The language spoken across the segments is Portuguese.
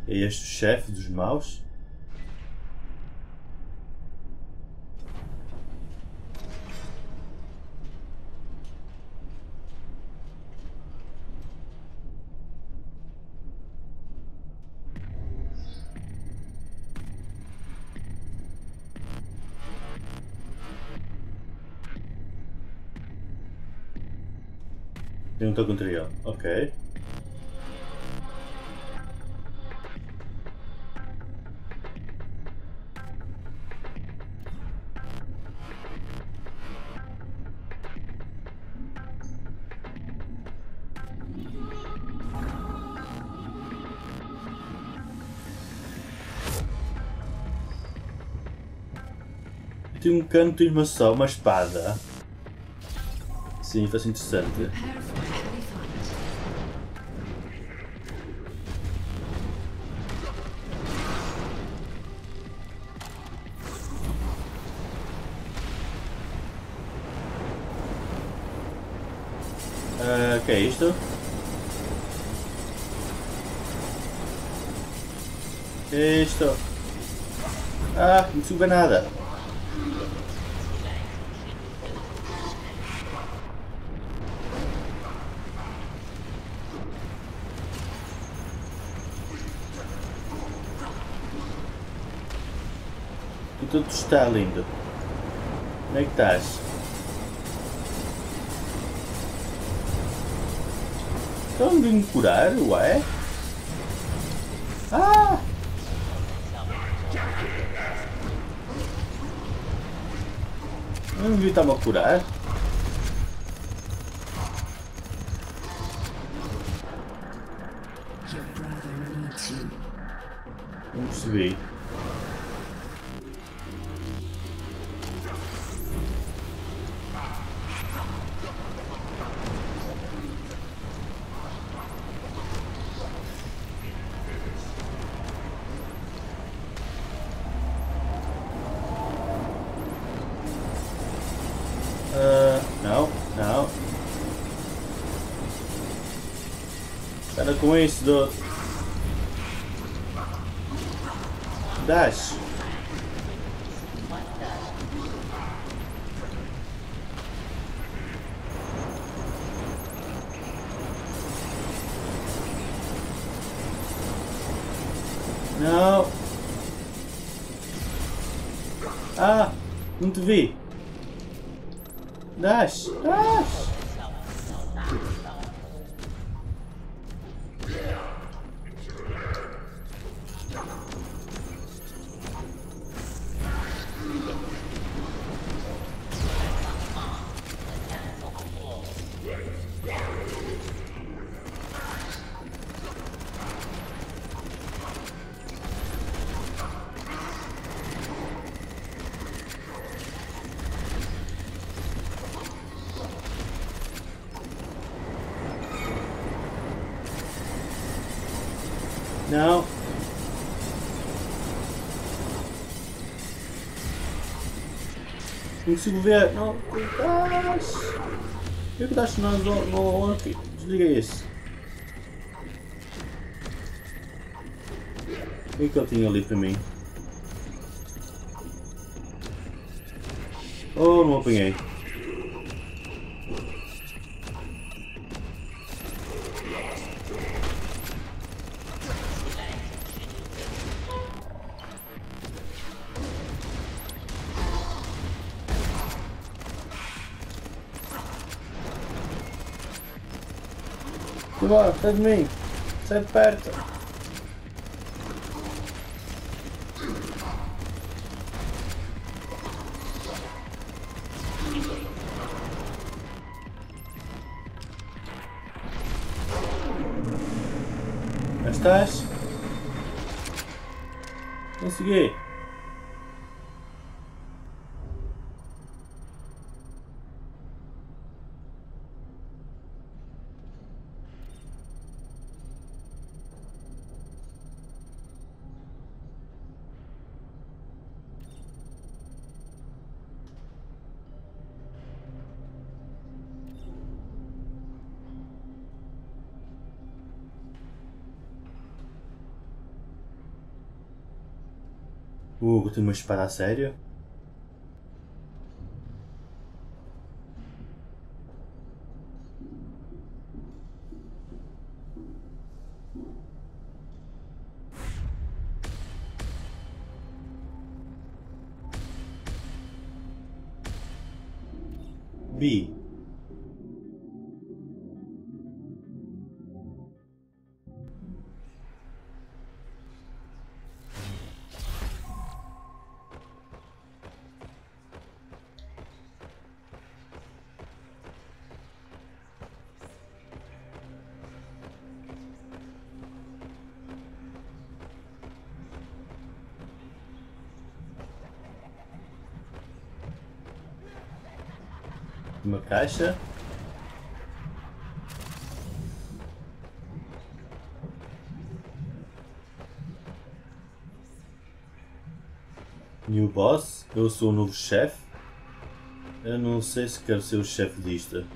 É este o chefe dos maus? Eu não estou contra ele. Ok. Tem um canto e uma espada. Sim, faz interessante. O que é isto? O que é isto? Ah, não suba nada. Tudo está lindo. Como é que estás? Estão de me curar, ué? Ah! Eu não vi estar-me a curar. Não percebi. Não, não. Para com isso, do... Dash. Não. Ah, não te vi. Dash, dash. Não. Não consigo ver. Não. Dash. Por que o Dash não aqui? Desliga isso. O que é que ele tinha ali para mim? Oh, não apanhei. Bora, sai de mim. Sai de perto. Já estás? Consegui. O Hugo tem uma espada a sério? B. Uma caixa. New boss. Eu sou o novo chefe. Eu não sei se quero ser o chefe disto.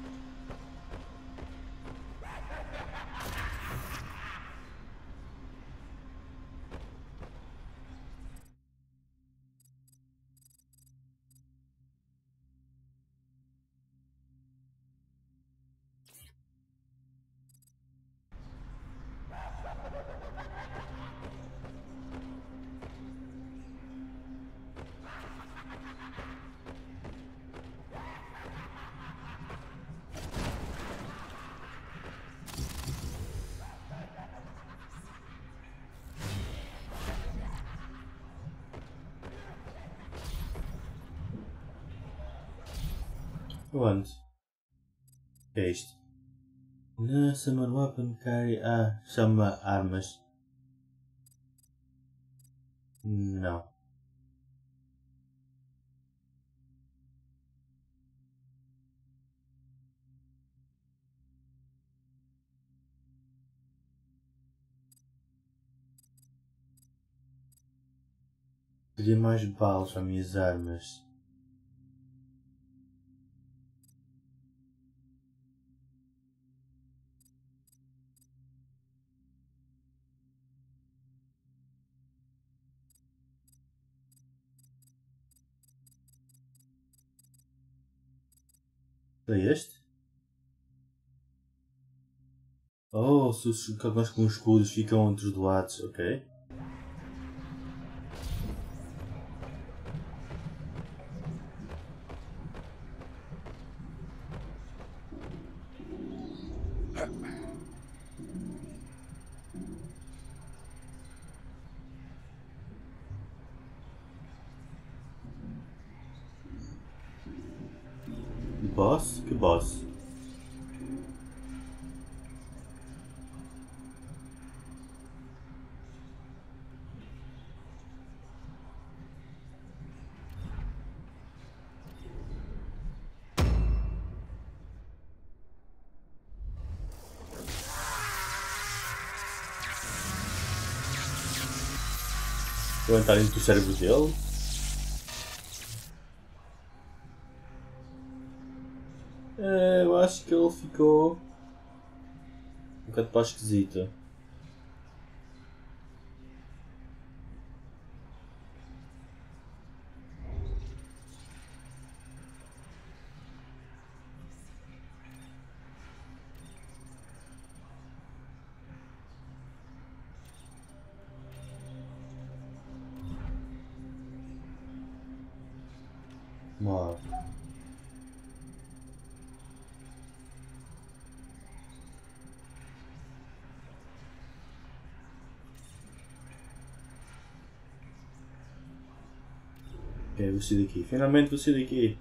Onde? O que é isto? Na Summer Weapon Carry. Ah, chama armas. Não. Queria mais balas para minhas armas. É este? Oh, se os cagões com os escudos ficam entre os lados, ok. Boss? Que boss? Vou entrar dentro do cérebro dele. Eu acho que ele ficou um bocado para esquisito. Morre. Ok, vou sair daqui. Finalmente vou sair daqui.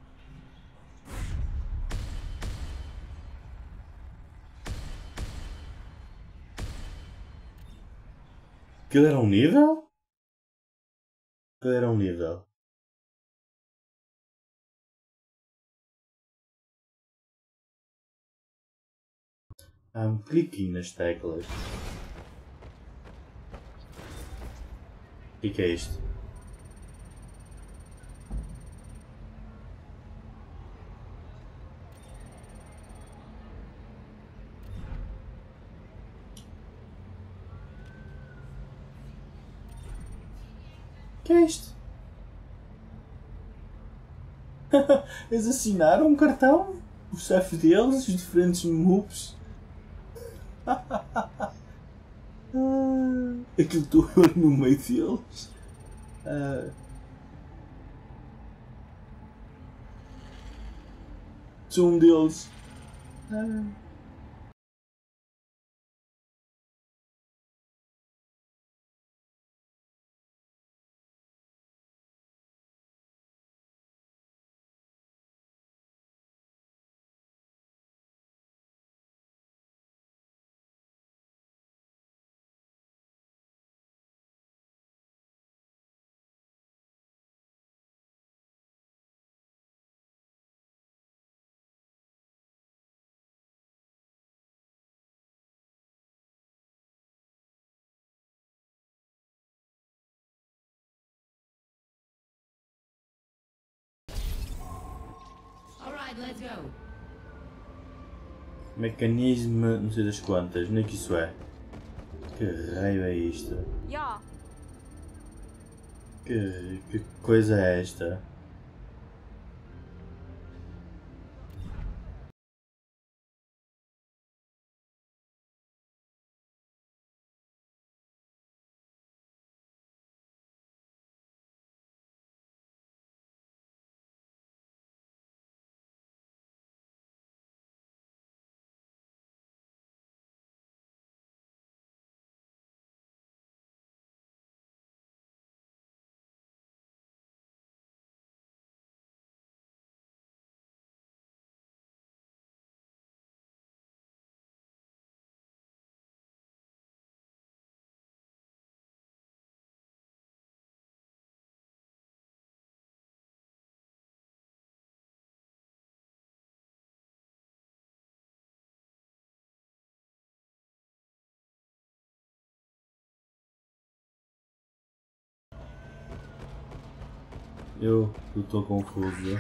Aquilo era um nível? Aquilo era um nível. Há um clique nas teclas. O que é isto? Que é isto? Eles assinaram um cartão? O chefe deles, os diferentes moves. Aquilo estou eu no meio deles. Sou um deles. Let's go. Mecanismo não sei das quantas, nem que isso é. Que raio é isto? Yeah. Que coisa é esta? Eu estou confuso.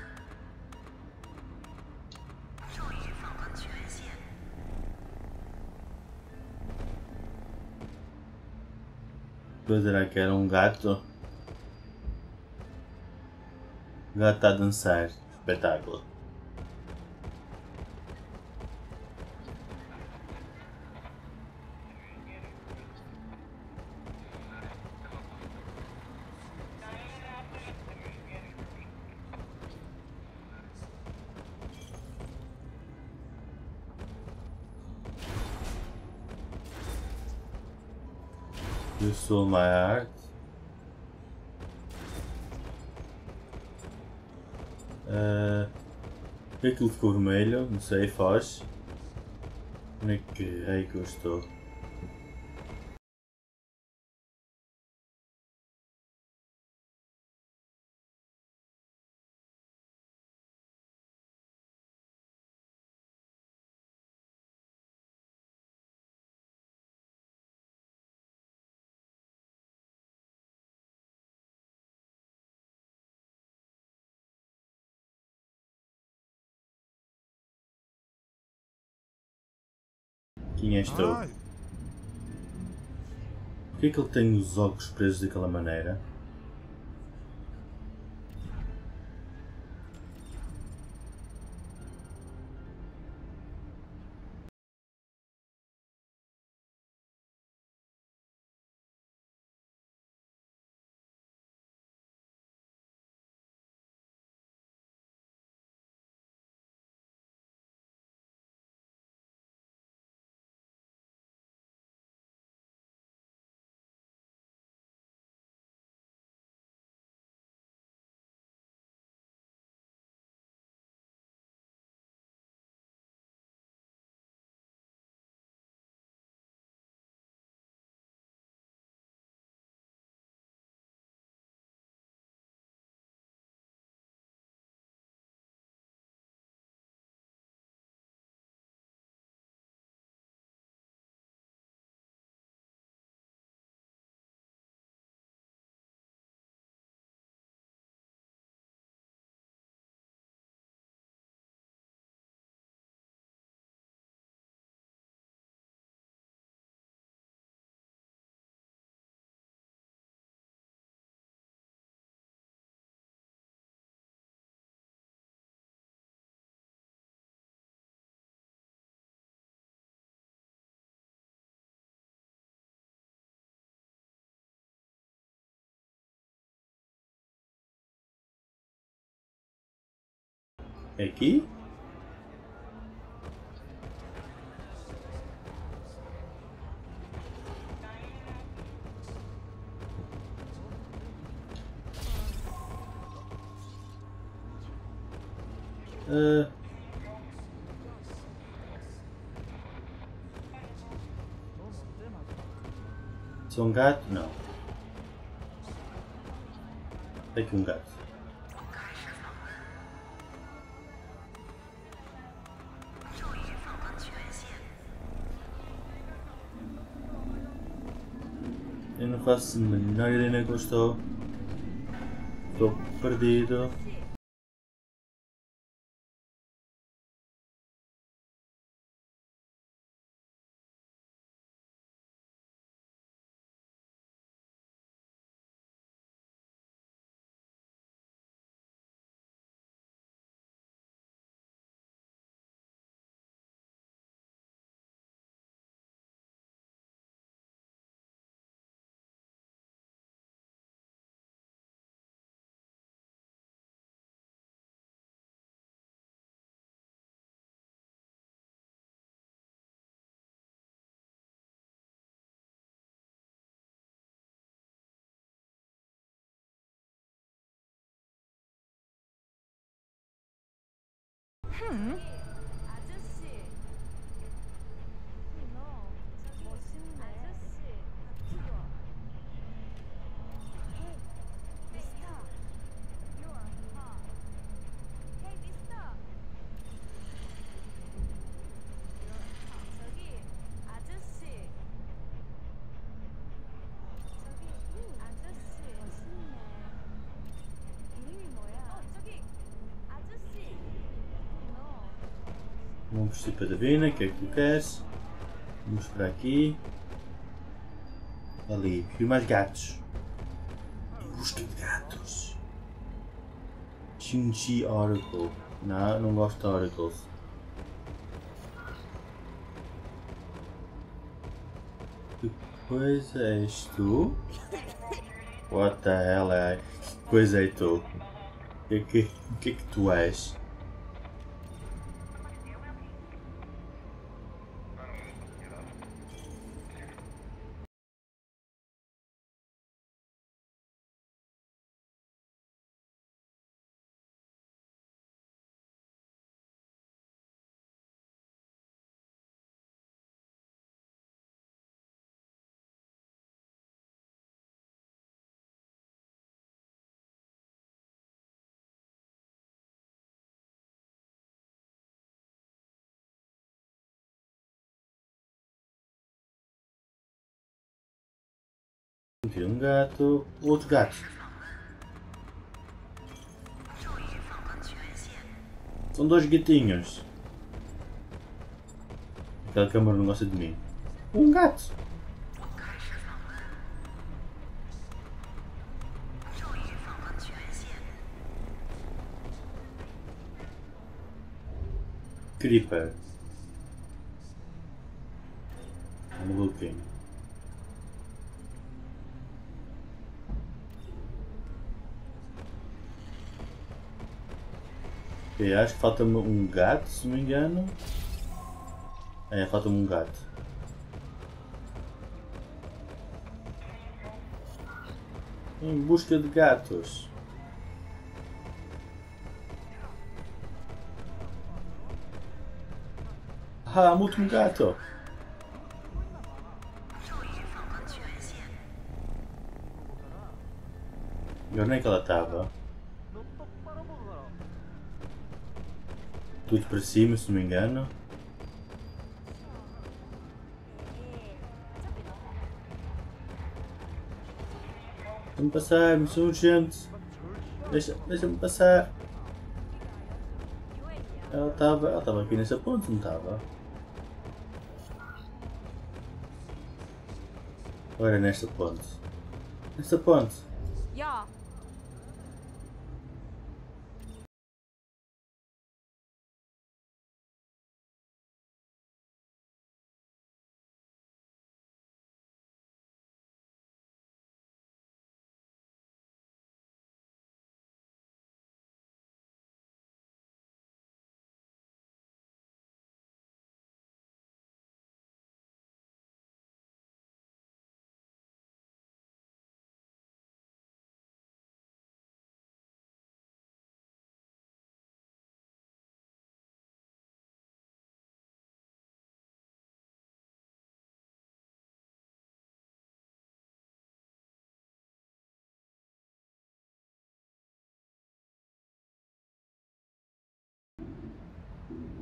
Pois era que era um gato. O gato está a dançar. Espetáculo. You stole my heart. Por que aquilo ficou vermelho? Não sei, foge. Onde é que raio que eu estou? Quem és tu? Porquê que ele tem os olhos presos daquela maneira? É aqui? Sou um gato? Não. É aqui um gato. Eu não faço a menor ideia onde é que eu estou. Estou perdido. 아저씨. 너 멋있네. 아저씨. 같이 와. Hey, mister. You are hot. Hey, mister. You're hot. 저기, 아저씨. 저기, 아저씨. 멋있네. 이름이 뭐야? 저기, 아저씨. 너. Vamos vestir para a Davina, o que é que tu queres? Vamos para aqui. Ali, vi mais gatos. Em busca de gatos. Shinji Oracle. Não gosto de Oracles. Que coisa és tu? What the hell é? Que coisa é tu? O que é que tu és? Vi um gato, outro gato. São dois gatinhos. Aquela câmara não gosta de mim. Um gato. Creeper. I'm looking. Ok, acho que falta-me um gato, se não me engano. É, falta-me um gato. Em busca de gatos. Ah, um último gato. E onde é que ela estava? Tudo para cima, se não me engano. Deixa-me passar, missão urgente. Deixa-me passar. Ela estava aqui nessa ponte, não estava? Ou era nesta ponte? Nesta ponte. 야,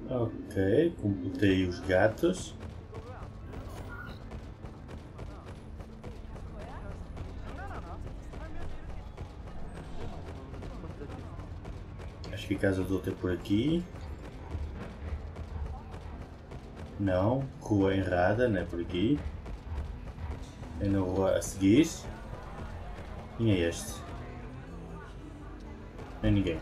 Ok, completei os gatos. Acho que a casa do outro é por aqui. Não, rua errada, não é por aqui. É na rua a seguir. Quem é este? Não é ninguém.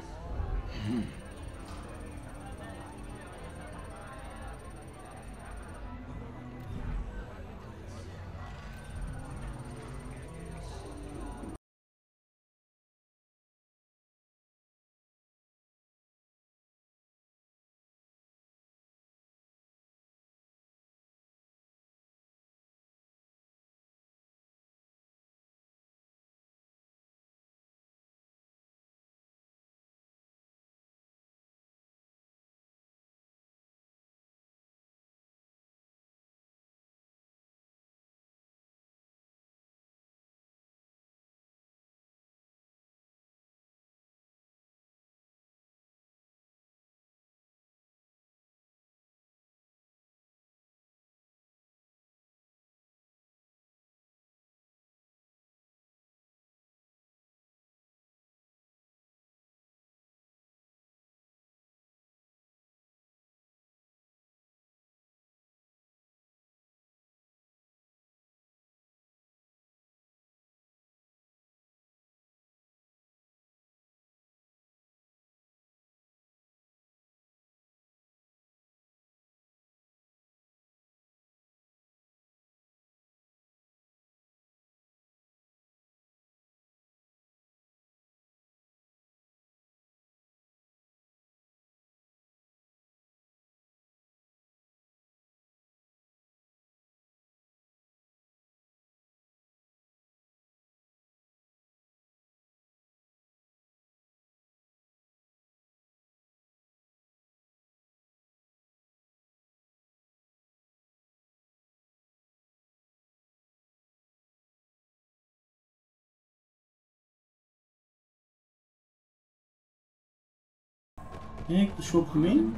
Quem é que puxou por mim?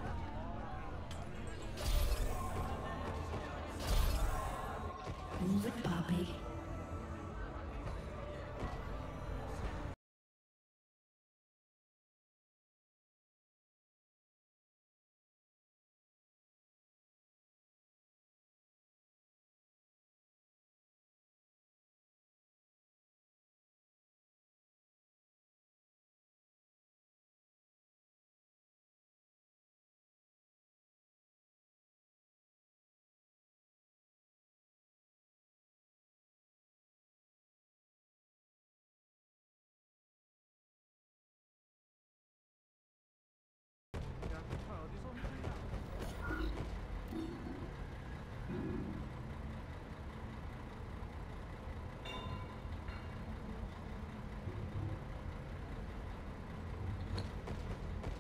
Move it, Poppy.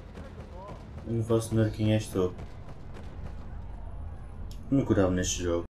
Eu não faço nada quem és tu. Não me curava neste jogo.